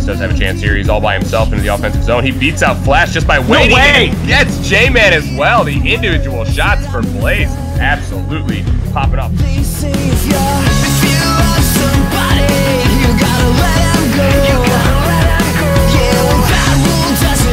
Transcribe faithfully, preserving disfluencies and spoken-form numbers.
does have a chance here. He's all by himself in the offensive zone. He beats out Flash just by waiting. No way! And gets J-Man as well. The individual shots for Blaze absolutely popping up. They say if you if you love somebody, you gotta let them go. You gotta let them go. Yeah, well, that rule doesn't